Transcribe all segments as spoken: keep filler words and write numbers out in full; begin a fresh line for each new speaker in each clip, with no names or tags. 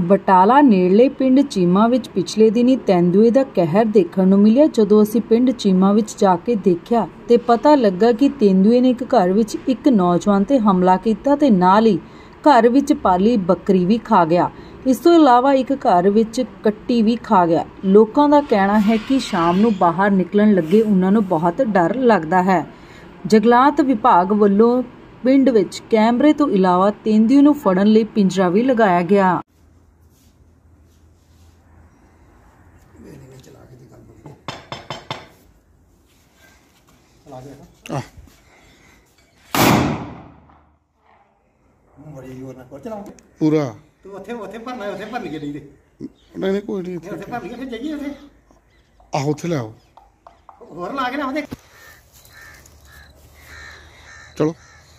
ਬਟਾਲਾ ਨੇੜਲੇ ਪਿੰਡ ਚੀਮਾ ਵਿੱਚ ਪਿਛਲੇ ਦਿਨੀ ਤੇਂਦੂਏ ਦਾ ਕਹਿਰ ਦੇਖਣ ਨੂੰ ਮਿਲਿਆ। ਜਦੋਂ ਅਸੀਂ ਪਿੰਡ ਚੀਮਾ ਵਿੱਚ ਜਾ ਕੇ ਦੇਖਿਆ ਤੇ ਪਤਾ ਲੱਗਾ ਕਿ ਤੇਂਦੂਏ ਨੇ ਇੱਕ ਘਰ ਵਿੱਚ ਇੱਕ ਨੌਜਵਾਨ ਤੇ ਹਮਲਾ ਕੀਤਾ ਤੇ ਨਾਲ ਹੀ ਘਰ ਵਿੱਚ ਪਾਲੀ ਬੱਕਰੀ ਵੀ ਖਾ ਗਿਆ। ਇਸ ਤੋਂ ਇਲਾਵਾ ਇੱਕ ਘਰ ਵਿੱਚ ਕੱਟੀ ਵੀ ਖਾ ਗਿਆ। ਲੋਕਾਂ ਦਾ ਕਹਿਣਾ ਹੈ ਕਿ ਸ਼ਾਮ ਨੂੰ ਬਾਹਰ ਨਿਕਲਣ ਲੱਗੇ ਉਹਨਾਂ ਨੂੰ ਬਹੁਤ ਡਰ ਲੱਗਦਾ ਹੈ। ਜੰਗਲਾਤ ਵਿਭਾਗ ਵੱਲੋਂ ਪਿੰਡ ਵਿੱਚ ਕੈਮਰੇ ਤੋਂ ਇਲਾਵਾ ਤੇਂਦੂਏ ਨੂੰ ਫੜਨ ਲਈ ਪਿੰਜਰਾ ਵੀ ਲਗਾਇਆ ਗਿਆ।
पूरा
तू ਉੱਥੇ ਉੱਥੇ ਭਰਨਾ ਉੱਥੇ ਭਰ ਲਈਏ ਨਹੀਂ ਤੇ
नहीं नहीं कोई नहीं
ਉੱਥੇ ਭਰ ਲਈਏ ਫਿਰ ਜਾਈਏ ਉੱਥੇ
आहो उत्थे ले आओ
ਹੋਰ ਲਾ ਕੇ ਨਾ ਉਹਦੇ
चलो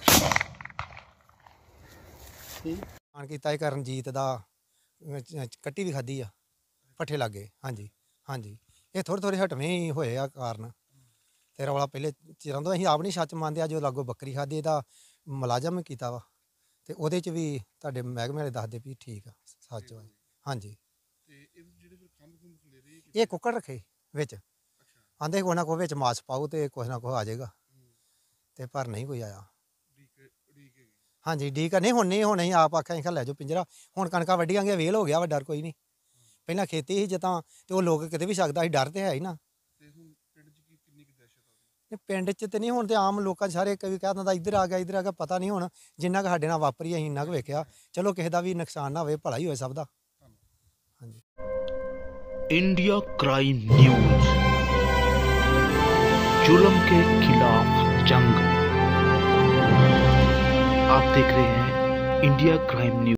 ਆਣ ਕੀਤਾ ਇਹ ਕਰਨਜੀਤ ਦਾ ਕੱਟੀ ਵੀ ਖਾਧੀ ਆ ਪੱਠੇ ਲੱਗੇ। ਹਾਂਜੀ ਹਾਂਜੀ ਇਹ ਥੋੜ੍ਹੇ ਥੋੜ੍ਹੇ ਹਟਵੇਂ ਹੀ ਹੋਏ ਆ ਕਾਰਨ ਤੇ ਰੌਲਾ ਪਹਿਲੇ ਚਿਰਾਂ ਤੋਂ ਅਸੀਂ ਆਪ ਨਹੀਂ ਸੱਚ ਮੰਨਦੇ ਆ। ਜੋ ਲਾਗੋ ਬੱਕਰੀ ਖਾਧੀ ਇਹਦਾ ਮੁਲਾਜ਼ਮ ਕੀਤਾ ਵਾ ਤੇ ਉਹਦੇ 'ਚ ਵੀ ਤੁਹਾਡੇ ਮਹਿਕਮੇ ਵਾਲੇ ਦੱਸਦੇ ਵੀ ਠੀਕ ਆ ਸੱਚ ਵਾ। ਹਾਂਜੀ ਇਹ ਕੁੱਕੜ ਰੱਖੇ ਵਿੱਚ ਆਂਦੇ ਕੋਈ ਨਾ ਕੋਈ ਵਿੱਚ ਮਾਸ ਪਾਓ ਤੇ ਕੁਛ ਨਾ ਕੁਛ ਆ ਜਾਏਗਾ ਤੇ ਪਰ ਨਹੀਂ ਕੋਈ ਆਇਆ। ਹਾਂਜੀ ਡੀਕ ਨਹੀਂ ਹੁਣ ਨਹੀਂ ਹੁਣ ਅਸੀਂ ਆਪ ਆਖਿਆ ਅਸੀਂ ਲੈ ਜਾਓ ਪਿੰਜਰਾ। ਹੁਣ ਕਣਕਾਂ ਵੱਢੀਆਂਗੇ ਵੇਲ ਹੋ ਗਿਆ ਵਾ ਡਰ ਕੋਈ ਨਹੀਂ। ਪਹਿਲਾਂ ਖੇਤੀ ਸੀ ਜਿੱਦਾਂ ਤੇ ਉਹ ਲੋਕ ਕਿਤੇ ਵੀ ਸਕਦਾ ਸੀ ਡਰ ਤੇ ਹੈ ਹੀ ਨਾ। ਪਿੰਡ 'ਚ ਤੇ ਨਹੀਂ ਹੁਣ ਤੇ ਆਮ ਲੋਕਾਂ ਸਾਰੇ ਕਈ ਕਹਿ ਦਿੰਦਾ ਇੱਧਰ ਆ ਗਿਆ ਇੱਧਰ ਆ ਗਿਆ ਪਤਾ ਨਹੀਂ। ਹੁਣ ਜਿੰਨਾ ਕੁ ਸਾਡੇ ਨਾਲ ਵਾਪਰੀ ਅਸੀਂ ਇੰਨਾ ਕੁ ਵੇਖਿਆ। ਚਲੋ ਕਿਸੇ ਦਾ ਵੀ ਨੁਕਸਾਨ ਨਾ ਹੋਵੇ ਭਲਾ ਹੀ ਹੋਏ ਸਭ ਦਾ। ਹਾਂਜੀ
इंडिया क्राइम न्यूज, जुल्म के खिलाफ जंग। आप देख रहे हैं इंडिया क्राइम न्यूज।